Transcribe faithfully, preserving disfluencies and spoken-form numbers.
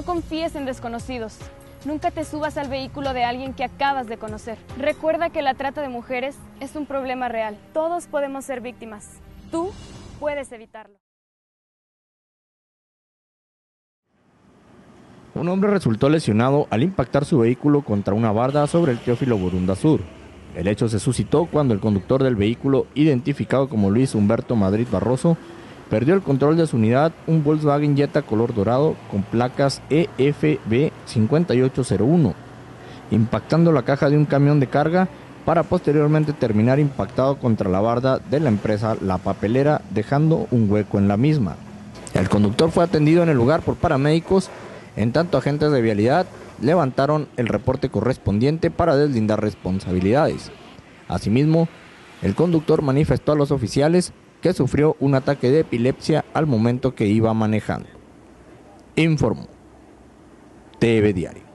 No confíes en desconocidos. Nunca te subas al vehículo de alguien que acabas de conocer. Recuerda que la trata de mujeres es un problema real. Todos podemos ser víctimas. Tú puedes evitarlo. Un hombre resultó lesionado al impactar su vehículo contra una barda sobre el Teófilo Borunda Sur. El hecho se suscitó cuando el conductor del vehículo, identificado como Luis Humberto Madrid Barroso, perdió el control de su unidad, un Volkswagen Jetta color dorado con placas E F B cinco ocho cero uno, impactando la caja de un camión de carga para posteriormente terminar impactado contra la barda de la empresa La Papelera, dejando un hueco en la misma. El conductor fue atendido en el lugar por paramédicos, en tanto agentes de vialidad levantaron el reporte correspondiente para deslindar responsabilidades. Asimismo, el conductor manifestó a los oficiales que sufrió un ataque de epilepsia al momento que iba manejando. Informó T V Diario.